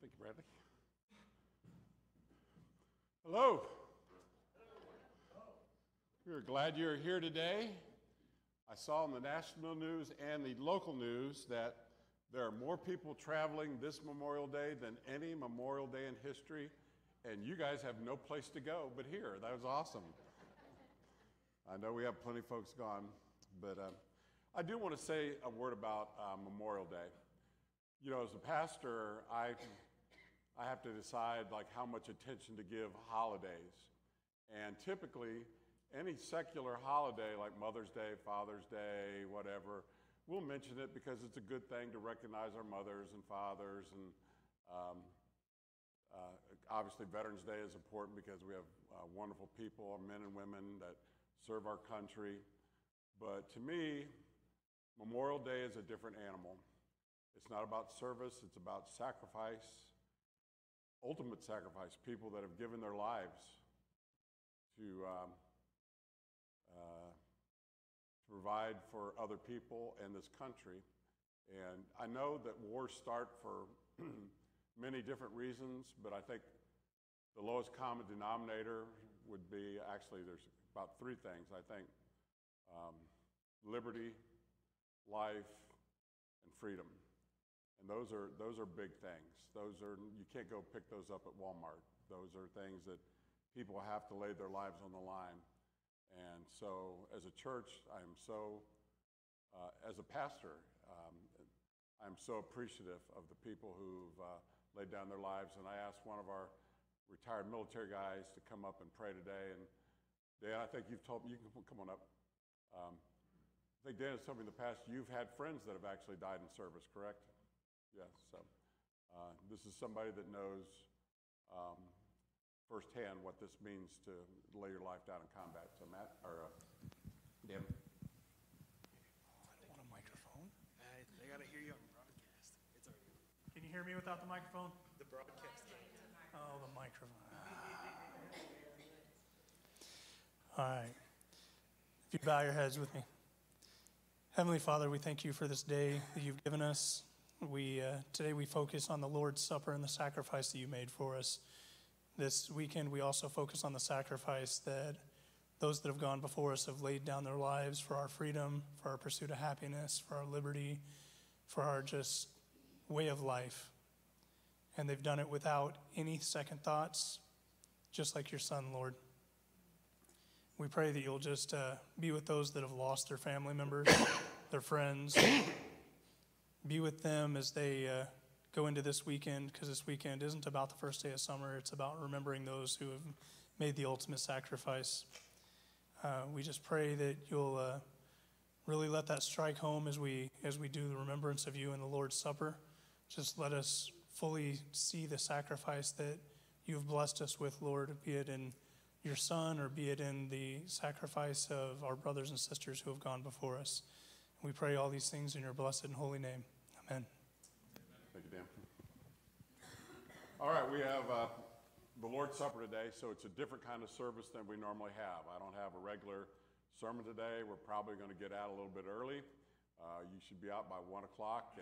Thank you, Bradley. Hello. We're glad you're here today. I saw in the national news and the local news that there are more people traveling this Memorial Day than any Memorial Day in history, and you guys have no place to go but here. That was awesome. I know we have plenty of folks gone, but I do want to say a word about Memorial Day. You know, as a pastor, I have to decide like how much attention to give holidays. And typically, any secular holiday like Mother's Day, Father's Day, whatever, we'll mention it because it's a good thing to recognize our mothers and fathers. And obviously, Veterans Day is important because we have wonderful people, our men and women that serve our country. But to me, Memorial Day is a different animal. It's not about service, it's about sacrifice, ultimate sacrifice, people that have given their lives to provide for other people and this country. And I know that wars start for many different reasons, but I think the lowest common denominator would be, actually there's about three things. I think liberty, life, and freedom. And those are big things. You can't go pick those up at Walmart. Those are things that people have to lay their lives on the line. And so as a church, as a pastor, I'm so appreciative of the people who've laid down their lives. And I asked one of our retired military guys to come up and pray today. And Dan, I think you've told me, you can come on up. I think Dan has told me in the past, you've had friends that have actually died in service, correct? Yes, so this is somebody that knows firsthand what this means to lay your life down in combat. So Matt, or Dan. They want a microphone? They got to hear you on the broadcast. It's all right. Can you hear me without the microphone? The broadcast. Oh, the microphone. All right. If you bow your heads with me. Heavenly Father, we thank you for this day that you've given us. Today we focus on the Lord's Supper and the sacrifice that you made for us. This weekend we also focus on the sacrifice that those that have gone before us have laid down their lives for our freedom, for our pursuit of happiness, for our liberty, for our just way of life. And they've done it without any second thoughts, just like your Son, Lord. We pray that you'll just be with those that have lost their family members, their friends. Be with them as they go into this weekend, because this weekend isn't about the first day of summer. It's about remembering those who have made the ultimate sacrifice. We just pray that you'll really let that strike home as we do the remembrance of you in the Lord's Supper. Just let us fully see the sacrifice that you've blessed us with, Lord, be it in your Son or be it in the sacrifice of our brothers and sisters who have gone before us. We pray all these things in your blessed and holy name. Amen. Thank you, Dan. All right, we have the Lord's Supper today, so it's a different kind of service than we normally have. I don't have a regular sermon today. We're probably going to get out a little bit early. You should be out by 1 o'clock, and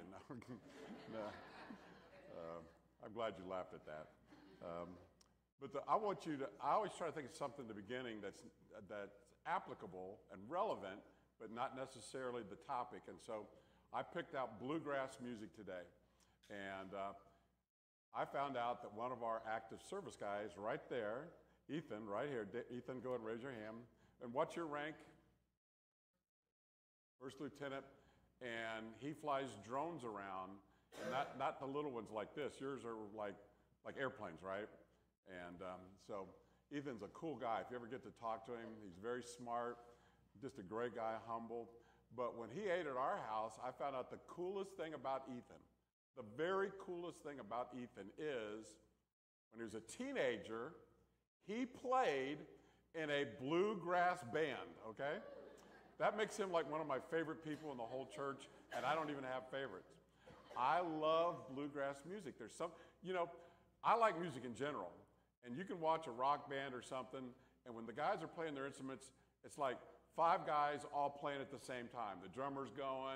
I'm glad you laughed at that. I always try to think of something in the beginning that's applicable and relevant, but not necessarily the topic. And so I picked out bluegrass music today. And I found out that one of our active service guys right there, Ethan, right here. Ethan, go ahead and raise your hand. And what's your rank? First lieutenant. And he flies drones around, and not the little ones like this. Yours are like airplanes, right? And so Ethan's a cool guy. If you ever get to talk to him, he's very smart. Just a great guy, humble. But when he ate at our house, I found out the coolest thing about Ethan, the very coolest thing about Ethan is when he was a teenager, he played in a bluegrass band, okay? That makes him like one of my favorite people in the whole church, and I don't even have favorites. I love bluegrass music. There's some, I like music in general, and you can watch a rock band or something, and when the guys are playing their instruments, it's like 5 guys all playing at the same time. The drummer's going,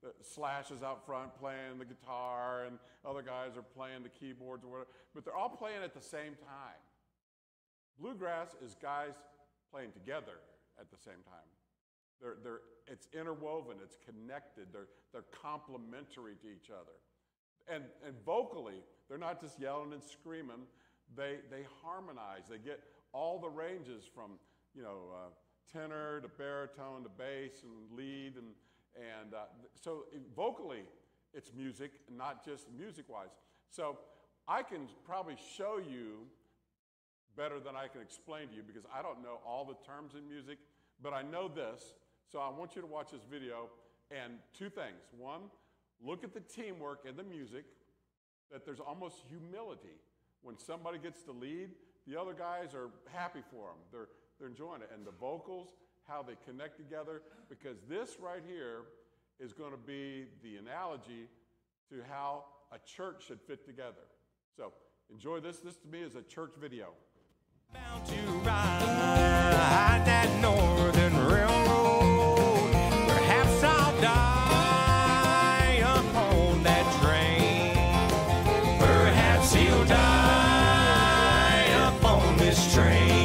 Slash is out front playing the guitar, and other guys are playing the keyboards or whatever, but they're all playing at the same time. Bluegrass is guys playing together at the same time. It's interwoven, it's connected, they're complementary to each other. And vocally, they're not just yelling and screaming, they harmonize. They get all the ranges from, tenor to baritone to bass and lead, and so vocally, it's music, not just music-wise. So I can probably show you better than I can explain to you because I don't know all the terms in music, but I know this. So I want you to watch this video, and two things. One, look at the teamwork in the music, that there's almost humility. When somebody gets the lead, the other guys are happy for them. They're enjoying it. And the vocals, how they connect together, because this right here is going to be the analogy to how a church should fit together. So enjoy this. This to me is a church video. Bound to ride that northern railroad. Perhaps I'll die upon that train. Perhaps he'll die upon this train.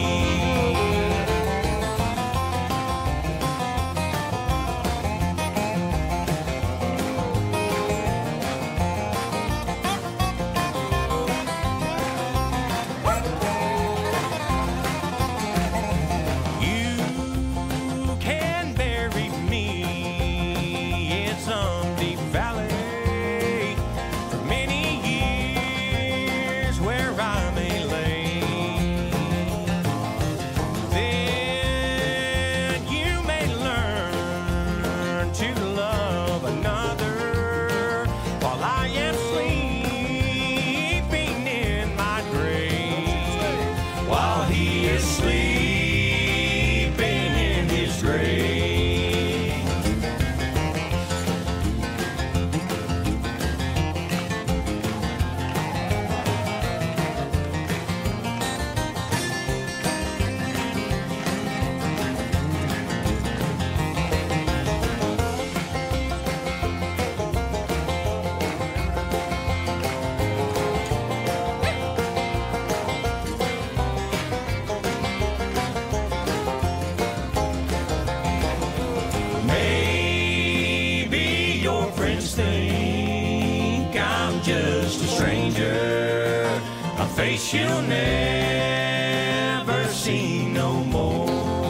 Face you'll never see no more.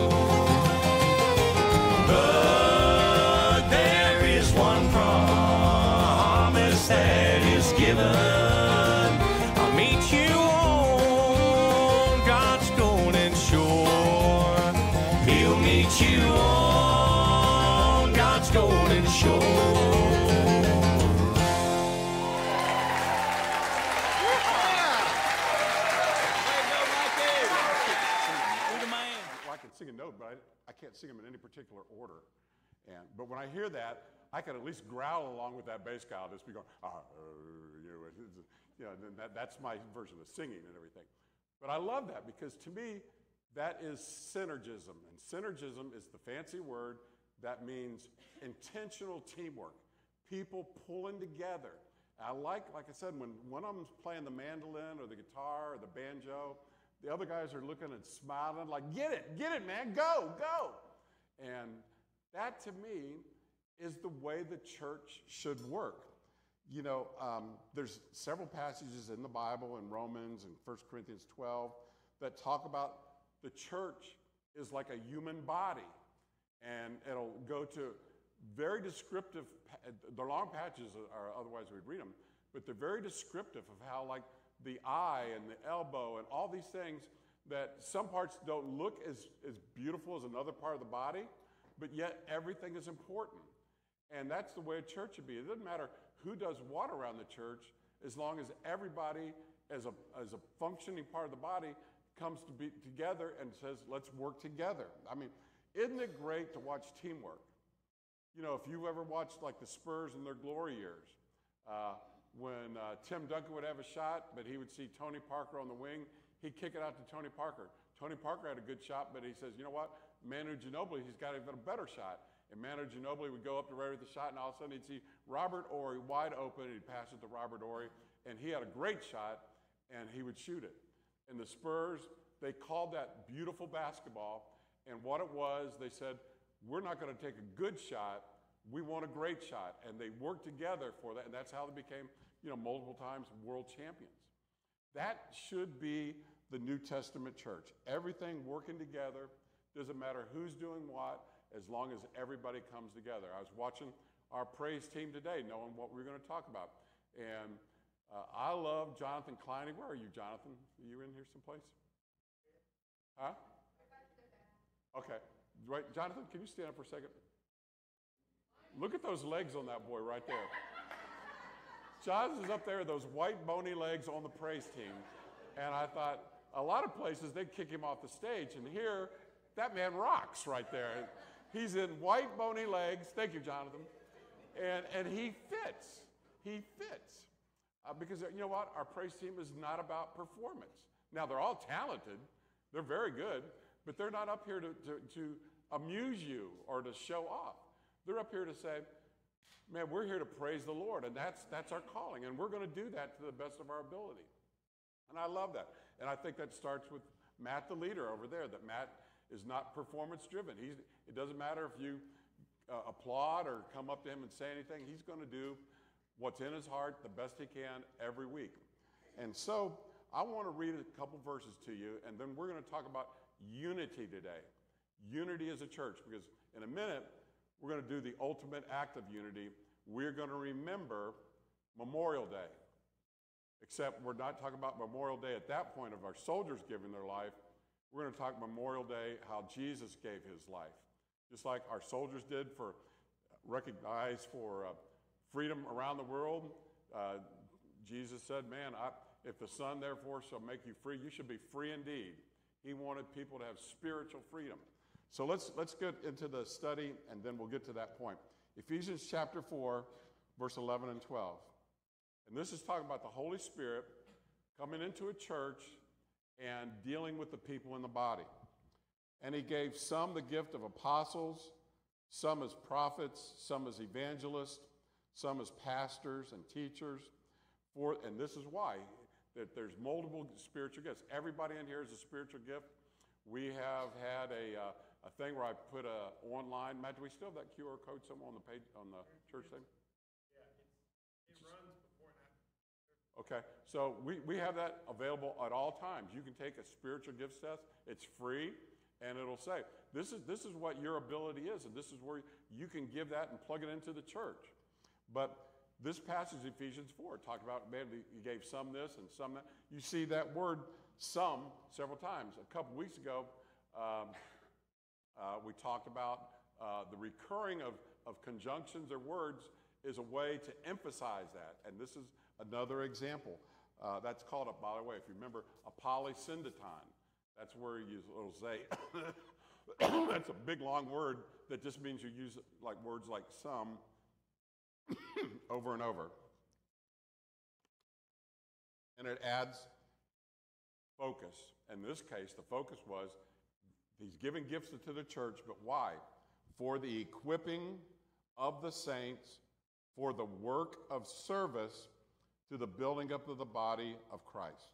But there is one promise that is given. I'll meet you on God's golden shore. He'll meet you on God's golden shore. But I can't sing them in any particular order. But when I hear that, I can at least growl along with that bass guy. I'll just be going, that's my version of singing and everything. But I love that because to me, that is synergism. And synergism is the fancy word that means intentional teamwork, people pulling together. I like I said, when one of them's playing the mandolin or the guitar or the banjo, the other guys are looking and smiling like, get it, man, go. And that to me is the way the church should work. There's several passages in the Bible, in Romans and 1 Corinthians 12, that talk about the church is like a human body. And it'll go to very descriptive, they're long passages, or otherwise we'd read them, but they're very descriptive of how the eye and the elbow and all these things that some parts don't look as beautiful as another part of the body, but yet everything is important. And that's the way a church should be. It doesn't matter who does what around the church, as long as everybody as a functioning part of the body comes to be together and says, let's work together. I mean, isn't it great to watch teamwork? If you've ever watched the Spurs in their glory years, when Tim Duncan would have a shot, but he would see Tony Parker on the wing, he'd kick it out to Tony Parker. Tony Parker had a good shot, but he says, you know what? Manu Ginobili, he's got even a better shot. And Manu Ginobili would go up to ready with the shot, and all of a sudden he'd see Robert Horry wide open, and he'd pass it to Robert Horry, and he had a great shot, and he would shoot it. And the Spurs, they called that beautiful basketball, and what it was, they said, we're not going to take a good shot, we want a great shot. And they worked together for that, and that's how they became, multiple times world champions. That should be the New Testament church. Everything working together, doesn't matter who's doing what, as long as everybody comes together. I was watching our praise team today, knowing what we were going to talk about. And I love Jonathan Kleine. Where are you, Jonathan? Are you in here someplace? Huh? Okay. Right. Jonathan, can you stand up for a second? Look at those legs on that boy right there. Jonathan's up there, those white bony legs on the praise team. And I thought, a lot of places they'd kick him off the stage, and here, that man rocks right there. He's in white bony legs. Thank you, Jonathan. And he fits. He fits. Because you know what? Our praise team is not about performance. Now, they're all talented. They're very good. But they're not up here to amuse you or to show off. They're up here to say, man, we're here to praise the Lord. And that's our calling. And we're going to do that to the best of our ability. And I love that. And I think that starts with Matt, the leader over there, that Matt is not performance-driven. It doesn't matter if you applaud or come up to him and say anything. He's going to do what's in his heart the best he can every week. And so I want to read a couple verses to you, and then we're going to talk about unity today. Unity as a church, because in a minute, we're going to do the ultimate act of unity. We're going to remember Memorial Day. Except we're not talking about Memorial Day at that point of our soldiers giving their life. We're going to talk Memorial Day, how Jesus gave his life. Just like our soldiers did for freedom around the world. Jesus said, man, if the Son therefore shall make you free, you should be free indeed. He wanted people to have spiritual freedom. So let's get into the study, and then we'll get to that point. Ephesians chapter 4, verse 11 and 12. And this is talking about the Holy Spirit coming into a church and dealing with the people in the body. And he gave some the gift of apostles, some as prophets, some as evangelists, some as pastors and teachers. And this is why, that there's multiple spiritual gifts. Everybody in here is a spiritual gift. We have had a thing where I put online. Matt, do we still have that QR code somewhere on the page, on the church thing? Yeah, it runs before and after. Okay, so we have that available at all times. You can take a spiritual gifts test. It's free, and it'll say, this is what your ability is, and this is where you can give that and plug it into the church. But this passage, Ephesians 4, talked about, man, he gave some this and some that. You see that word some several times. A couple weeks ago, we talked about the recurring of conjunctions or words is a way to emphasize that. And this is another example. That's called, by the way, if you remember, a polysyndeton. That's where you use a little say. That's a big, long word that just means you use like words like some over and over. And it adds focus. In this case, the focus was he's giving gifts to the church, but why? For the equipping of the saints, for the work of service to the building up of the body of Christ.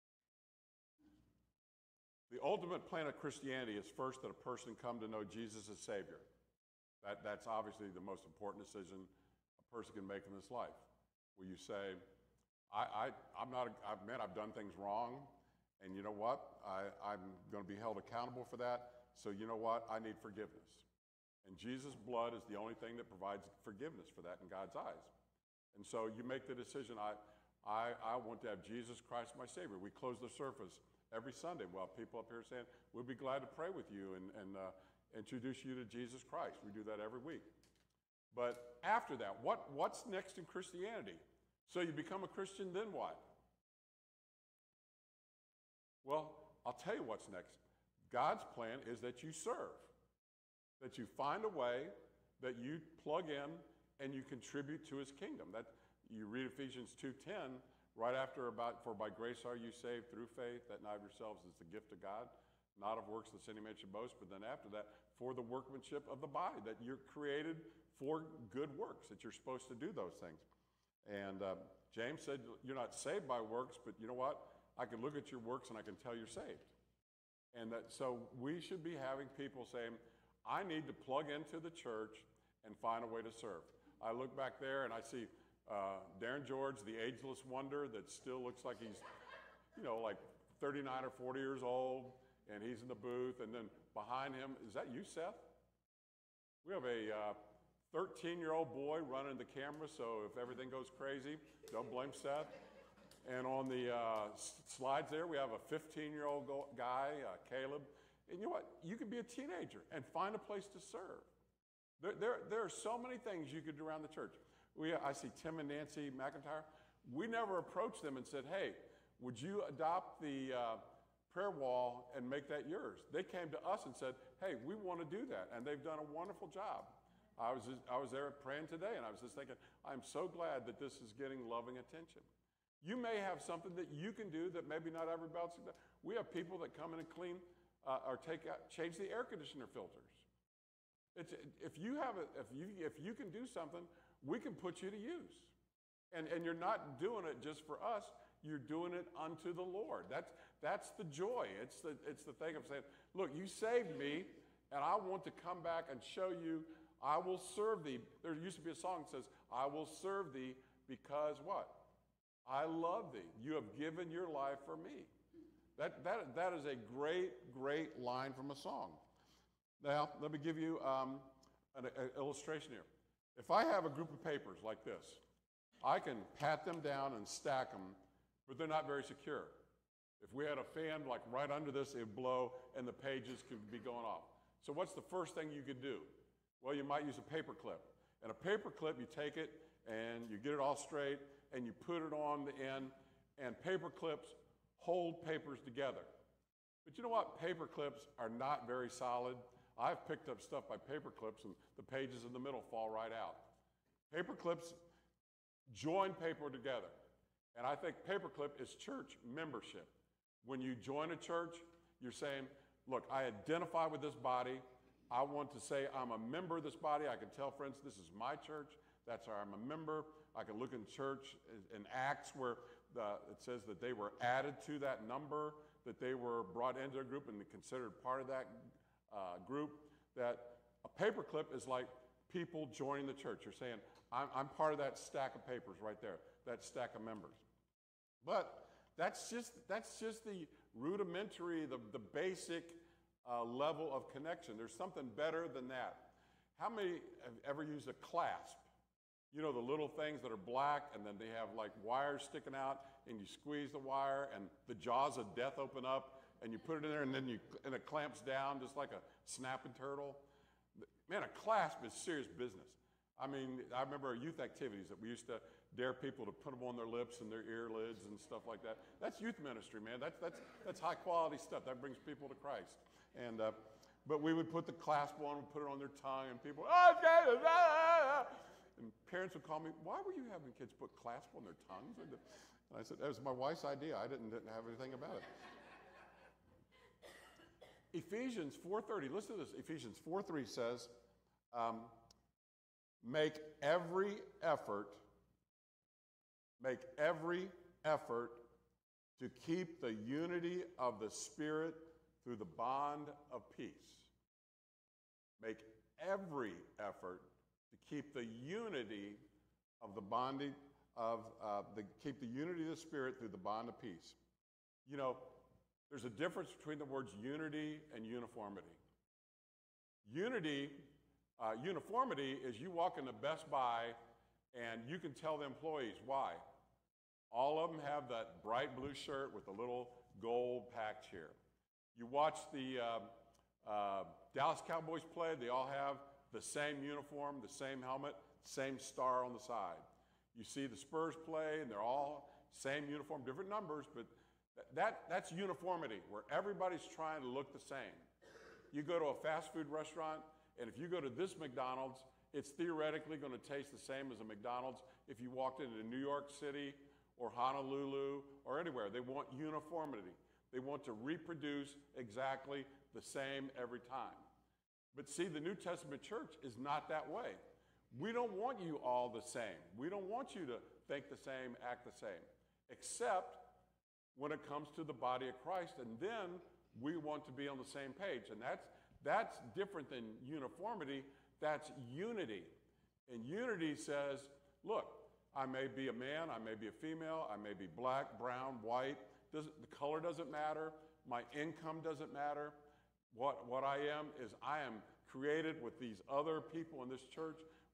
The ultimate plan of Christianity is first that a person come to know Jesus as Savior. That's obviously the most important decision a person can make in this life. Where you say, I've done things wrong, and you know what? I'm going to be held accountable for that, so you know what? I need forgiveness. And Jesus' blood is the only thing that provides forgiveness for that in God's eyes. And so you make the decision, I want to have Jesus Christ my Savior. We close the surface every Sunday while people up here saying, we'll be glad to pray with you and introduce you to Jesus Christ. We do that every week. But after that, what's next in Christianity? So you become a Christian, then what? Well, I'll tell you what's next. God's plan is that you serve, that you find a way, that you plug in, and you contribute to his kingdom. That you read Ephesians 2:10 right after for by grace are you saved through faith, that not of yourselves is the gift of God, not of works that any man should boast. But then after that, for the workmanship of the body, that you're created for good works, that you're supposed to do those things. And James said, you're not saved by works, but you know what? I can look at your works and I can tell you're saved. And so we should be having people saying, I need to plug into the church and find a way to serve. I look back there and I see Darren George, the ageless wonder that still looks like he's, like 39 or 40 years old, and he's in the booth. And then behind him, is that you, Seth? We have a 13-year-old boy running the camera, so if everything goes crazy, don't blame Seth. And on the slides there, we have a 15-year-old guy, Caleb. And you know what? You could be a teenager and find a place to serve. There are so many things you could do around the church. I see Tim and Nancy McIntyre. We never approached them and said, hey, would you adopt the prayer wall and make that yours? They came to us and said, hey, we want to do that. And they've done a wonderful job. I was there praying today, and I was just thinking, I'm so glad that this is getting loving attention. You may have something that you can do that maybe not everybody else can do. We have people that come in and clean or change the air conditioner filters. If you can do something, we can put you to use. And you're not doing it just for us. You're doing it unto the Lord. That's the joy. It's the thing of saying, look, you saved me, and I want to come back and show you I will serve thee. There used to be a song that says, I will serve thee because what? I love thee. You have given your life for me. That is a great, great line from a song. Now, let me give you an illustration here. If I have a group of papers like this, I can pat them down and stack them, but they're not very secure. If we had a fan like right under this, it would blow and the pages could be going off. So what's the first thing you could do? Well, you might use a paper clip. And a paper clip, you take it and you get it all straight and you put it on the end, and paper clips hold papers together. But you know what? Paper clips are not very solid. I've picked up stuff by paper clips and the pages in the middle fall right out. Paper clips join paper together. And I think paperclip is church membership. When you join a church, you're saying, look, I identify with this body. I want to say I'm a member of this body. I can tell friends, this is my church. That's how I'm a member. I can look in church in Acts where it says that they were added to that number, that they were brought into a group and considered part of that group. That a paperclip is like people joining the church. You're saying, I'm part of that stack of papers right there, that stack of members. But that's just the rudimentary, the basic level of connection. There's something better than that. How many have ever used a clasp? You know, the little things that are black and then they have like wires sticking out and you squeeze the wire and the jaws of death open up and you put it in there and then it clamps down just like a snapping turtle. Man, a clasp is serious business. I mean, I remember our youth activities that we used to dare people to put them on their lips and their earlids and stuff like that. That's youth ministry, man. That's high quality stuff. That brings people to Christ. And but we would put the clasp on, put it on their tongue, and people, and parents would call me, why were you having kids put clasp on their tongues? And I said, that was my wife's idea. I didn't have anything about it. Ephesians 4:30, listen to this. Ephesians 4:3 says, make every effort to keep the unity of the Spirit through the bond of peace. Make every effort to keep the unity of the bonding of keep the unity of the Spirit through the bond of peace. You know, there's a difference between the words unity and uniformity. Uniformity is you walk into Best Buy and you can tell the employees why. All of them have that bright blue shirt with a little gold patch here. You watch the Dallas Cowboys play, they all have the same uniform, the same helmet, same star on the side. You see the Spurs play and they're all same uniform, different numbers, but that's uniformity, where everybody's trying to look the same. You go to a fast food restaurant, and if you go to this McDonald's, it's theoretically going to taste the same as a McDonald's if you walked into New York City or Honolulu or anywhere. They want uniformity. They want to reproduce exactly the same every time. But see, the New Testament church is not that way. We don't want you all the same. We don't want you to think the same, act the same, except when it comes to the body of Christ, and then we want to be on the same page. And that's different than uniformity. That's unity. And unity says, look, I may be a man, I may be a female, I may be black, brown, white. The color doesn't matter. My income doesn't matter. What I am created with these other people in this church.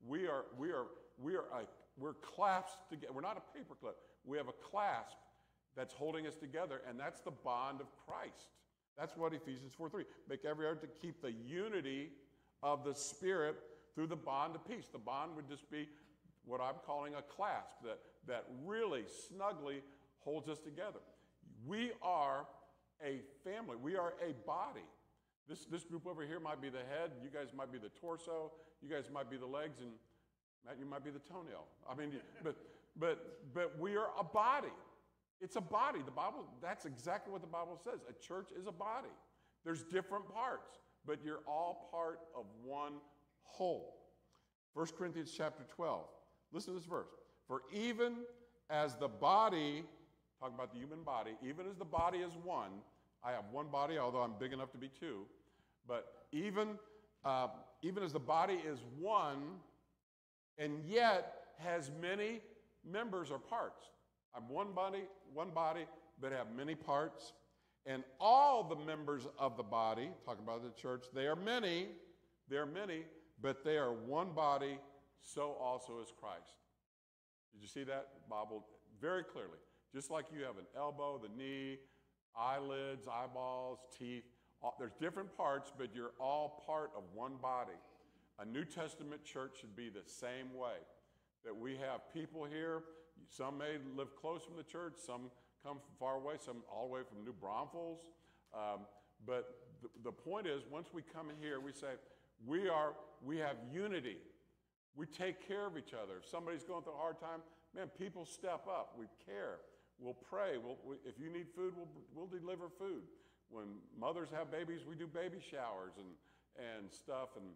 We're clasped together. We're not a paperclip. We have a clasp that's holding us together, and that's the bond of Christ. That's what Ephesians 4:3. Make every effort to keep the unity of the Spirit through the bond of peace. The bond would just be what I'm calling a clasp that really snugly holds us together. We are a family. We are a body. This group over here might be the head. You guys might be the torso. You guys might be the legs, and Matt, you might be the toenail. I mean, but we are a body. It's a body. The Bible, that's exactly what the Bible says. A church is a body. There's different parts, but you're all part of one whole. 1 Corinthians chapter 12. Listen to this verse. For even as the body, talking about the human body, even as the body is one, I have one body, although I'm big enough to be two, but even as the body is one, and yet has many members or parts. I'm one body, but have many parts. And all the members of the body, talking about the church, they are many, but they are one body, so also is Christ. Did you see that? Bible very clearly. Just like you have an elbow, the knee, eyelids, eyeballs, teeth, there's different parts, but you're all part of one body. A New Testament church should be the same way. That we have people here, some may live close from the church, some come from far away, some all the way from New Braunfels. But the point is, once we come in here, we say, we have unity. We take care of each other. If somebody's going through a hard time, man, people step up. We care. We'll pray. If you need food, we'll deliver food. When mothers have babies, we do baby showers and stuff. And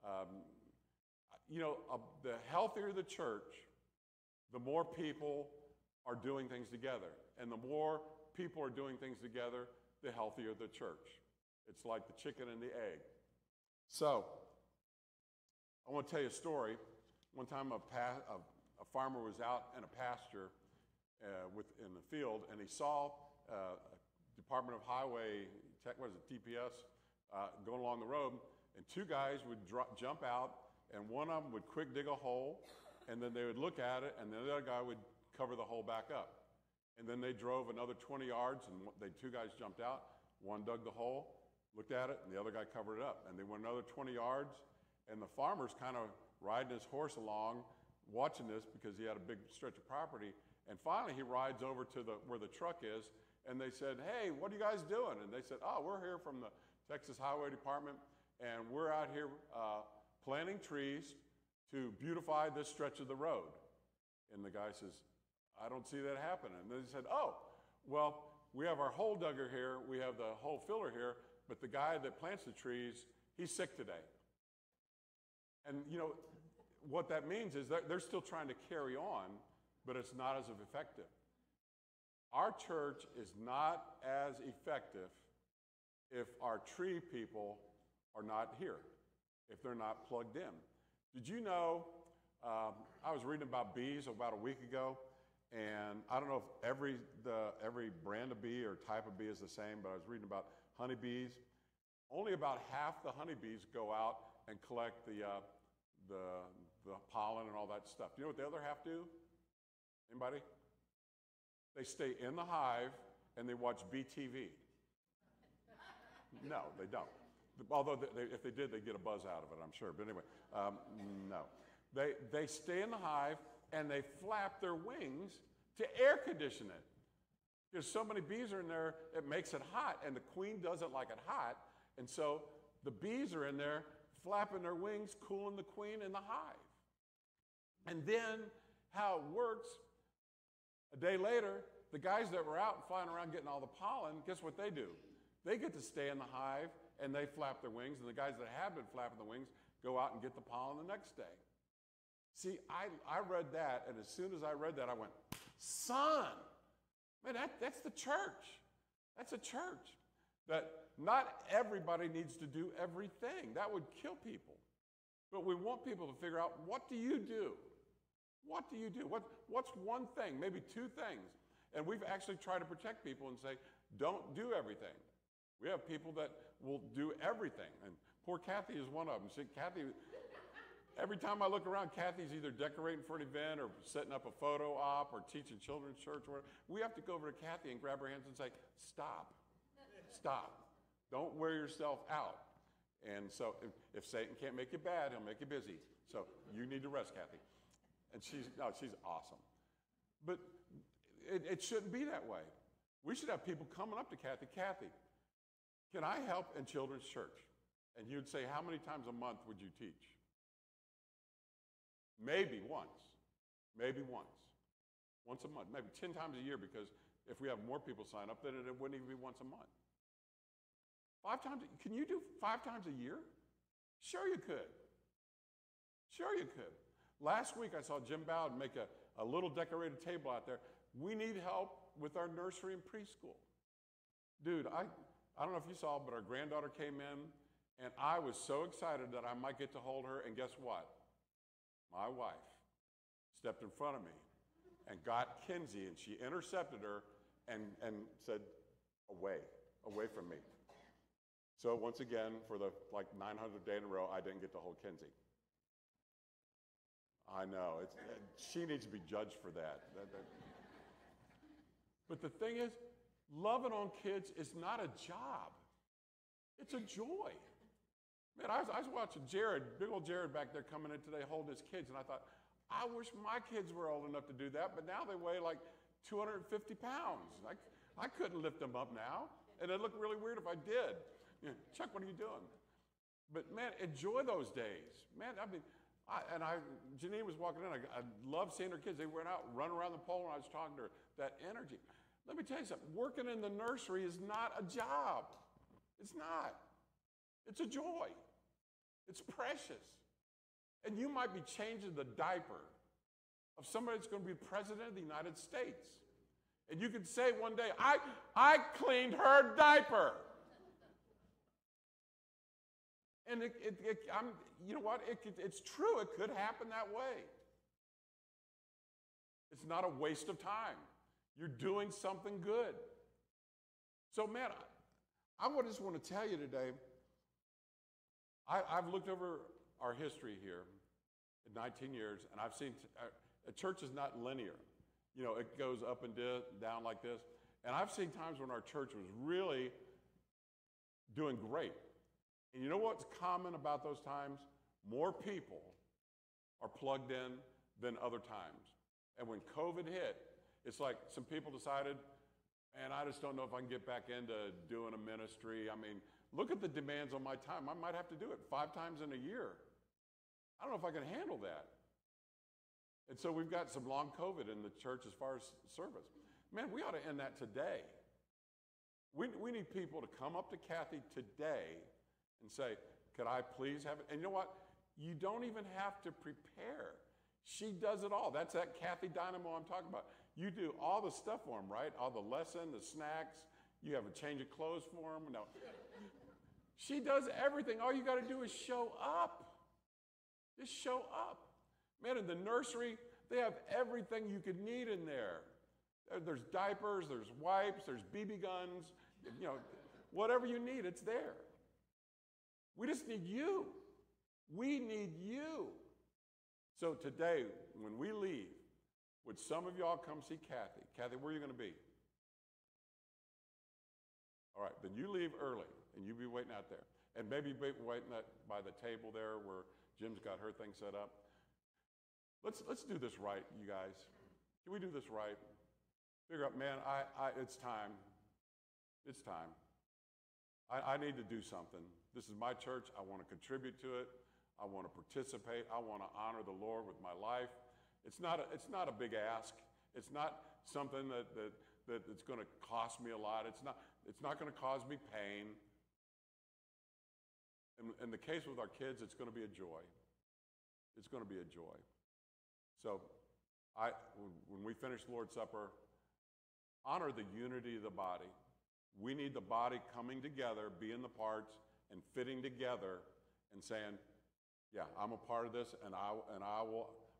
the healthier the church, the more people are doing things together. And the more people are doing things together, the healthier the church. It's like the chicken and the egg. So, I want to tell you a story. One time a farmer was out in a pasture in the field, and he saw Department of Highway, TPS, going along the road, and two guys would jump out, and one of them would quick dig a hole, and then they would look at it, and the other guy would cover the hole back up. And then they drove another 20 yards, and two guys jumped out. One dug the hole, looked at it, and the other guy covered it up. And they went another 20 yards, and the farmer's kind of riding his horse along, watching this because he had a big stretch of property. And finally, he rides over to where the truck is, and they said, "Hey, what are you guys doing?" And they said, "Oh, we're here from the Texas Highway Department, and we're out here planting trees to beautify this stretch of the road." And the guy says, "I don't see that happening." And then he said, "Oh, well, we have our hole dugger here, we have the hole filler here, but the guy that plants the trees, he's sick today." And what that means is that they're still trying to carry on, but it's not as effective. Our church is not as effective if our tree people are not here, if they're not plugged in. Did you know, I was reading about bees about a week ago, and I don't know if every brand of bee or type of bee is the same, but I was reading about honeybees. Only about half the honeybees go out and collect the pollen and all that stuff. Do you know what the other half do? Anybody? They stay in the hive and they watch BTV. No, they don't. Although if they did, they'd get a buzz out of it, I'm sure. But anyway, no. They stay in the hive and they flap their wings to air condition it. Because so many bees are in there, it makes it hot, and the queen doesn't like it hot, and so the bees are in there flapping their wings, cooling the queen in the hive. And then how it works, a day later, the guys that were out flying around getting all the pollen, guess what they do? They get to stay in the hive and they flap their wings, and the guys that have been flapping the wings go out and get the pollen the next day. See, I read that, and as soon as I read that, I went, son, man, that's the church. That's a church. That not everybody needs to do everything. That would kill people. But we want people to figure out, what do you do? What do you do? What's one thing, maybe two things? And we've actually tried to protect people and say, don't do everything. We have people that will do everything. And poor Kathy is one of them. See, Kathy, every time I look around, Kathy's either decorating for an event or setting up a photo op or teaching children's church or whatever. We have to go over to Kathy and grab her hands and say, stop. Stop. Don't wear yourself out. And so if Satan can't make you bad, he'll make you busy. So you need to rest, Kathy. And she's awesome. But it shouldn't be that way. We should have people coming up to Kathy, Kathy, can I help in children's church? And you'd say, how many times a month would you teach? Maybe once. Maybe once. Once a month, maybe 10 times a year, because if we have more people sign up, then it wouldn't even be once a month. 5 times, can you do 5 times a year? Sure you could. Sure you could. Last week I saw Jim Bowden make a little decorated table out there. We need help with our nursery and preschool. Dude, I don't know if you saw, but our granddaughter came in, and I was so excited that I might get to hold her, and guess what? My wife stepped in front of me and got Kinsey, and she intercepted her and said, away from me. So once again, for the 900th day in a row, I didn't get to hold Kinsey. I know, she needs to be judged for that. But the thing is, loving on kids is not a job. It's a joy. Man, I was watching Jared, big old Jared back there coming in today holding his kids, and I thought, I wish my kids were old enough to do that, but now they weigh like 250 pounds. I couldn't lift them up now, and it'd look really weird if I did. You know, Chuck, what are you doing? But man, enjoy those days. Man, I mean, Janine was walking in. I love seeing her kids. They went out, run around the pole, and I was talking to her. That energy. Let me tell you something. Working in the nursery is not a job. It's not. It's a joy. It's precious. And you might be changing the diaper of somebody that's going to be president of the United States. And you could say one day, I cleaned her diaper. And you know what? It's true. It could happen that way. It's not a waste of time. You're doing something good. So, man, I just want to tell you today, I've looked over our history here in 19 years, and I've seen a church is not linear. You know, it goes up and down like this. And I've seen times when our church was really doing great. And you know what's common about those times? More people are plugged in than other times. And when COVID hit, it's like some people decided, man, I just don't know if I can get back into doing a ministry. I mean, look at the demands on my time. I might have to do it 5 times in a year. I don't know if I can handle that. And so we've got some long COVID in the church as far as service. Man, we ought to end that today. We need people to come up to Kathy today and say, could I please have it? And you know what? You don't even have to prepare. She does it all. That's that Kathy Dynamo I'm talking about. You do all the stuff for them, right? All the lesson, the snacks. You have a change of clothes for them. No. She does everything. All you got to do is show up. Just show up. Man, in the nursery, they have everything you could need in there. There's diapers, there's wipes, there's BB guns. You know, whatever you need, it's there. We just need you. We need you. So today, when we leave, would some of y'all come see Kathy? Kathy, where are you going to be? All right, then you leave early, and you be waiting out there. And maybe be waiting by the table there where Jim's got her thing set up. Let's do this right, you guys. Can we do this right? Figure out, man, it's time. It's time. I need to do something. This is my church. I want to contribute to it. I want to participate. I want to honor the Lord with my life. It's not a big ask. It's not something that's going to cost me a lot. It's not going to cause me pain. in the case with our kids, it's going to be a joy. It's going to be a joy. So when we finish Lord's Supper, honor the unity of the body. We need the body coming together, being the parts, and fitting together and saying, yeah, I'm a part of this, and I will